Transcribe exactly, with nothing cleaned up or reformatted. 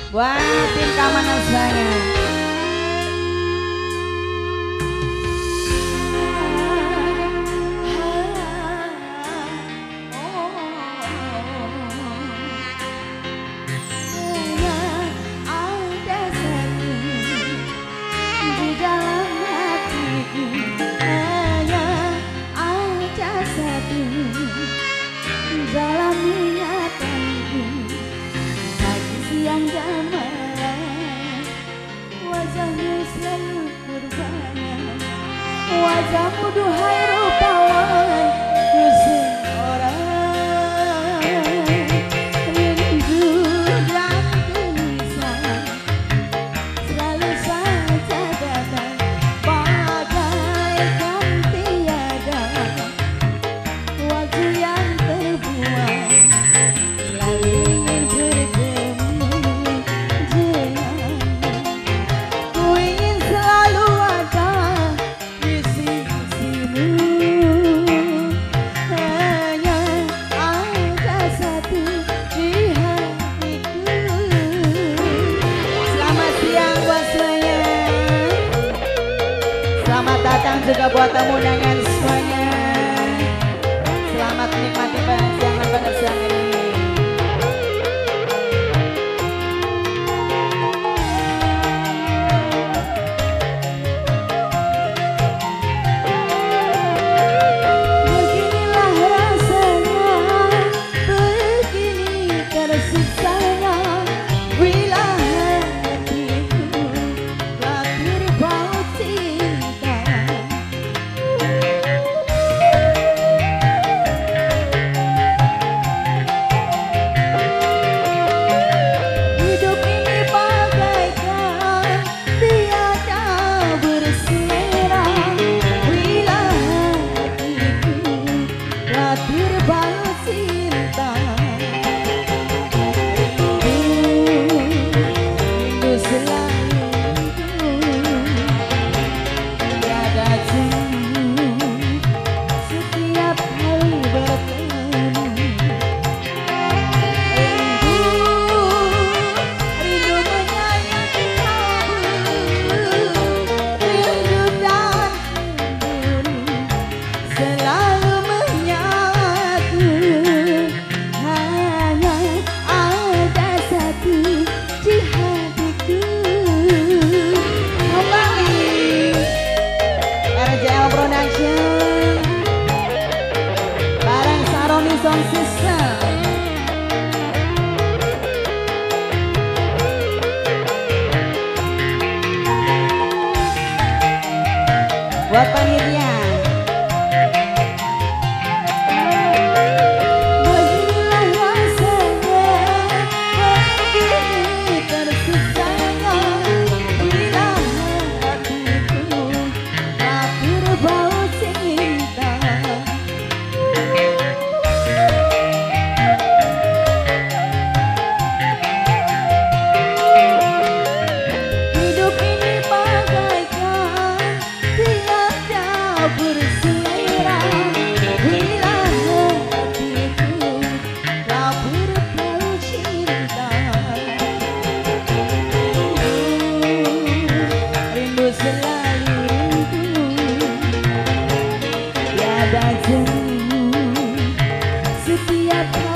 Buat tim keamanan semuanya. Dalam ingatanku pagi siang dan malam, wajahmu selalu berbana, wajahmu duhai rupawan ku seorang. Rindu dan gelisah selalu saja datang bagaikan tiada waktu yang terbuang. Selalu ingin bertemu denganmu, ku ingin selalu ada di sisimu. Hanya ada satu di hatiku. Selamat siang buat semuanya. Selamat datang juga buat tamu undangan semuanya. Selamat menikmati siangan pada siang ini. Beginilah rasanya, begini tersiksanya bila hatiku telah terbaut cinta. Hidup ini bagaikan tiada berselera bila hatiku telah terbalut cinta. Rindu, rindu selalu tiada jemu setiap kali bertemu. Rindu, rindu menyayangi kamu, rindu dan cemburu selalu menyatu. Hanya ada satu di hatiku. Kembali R J L Production bareng Saroni Sound System. Buat panitia. Beginilah rasanya, begini tersiksanya bila hatiku tak terbaut cinta. Hidup ini bagaikan tiada berselera bila hatiku tak berpaut cinta. Rindu selalu rindu, tiada jemu setiap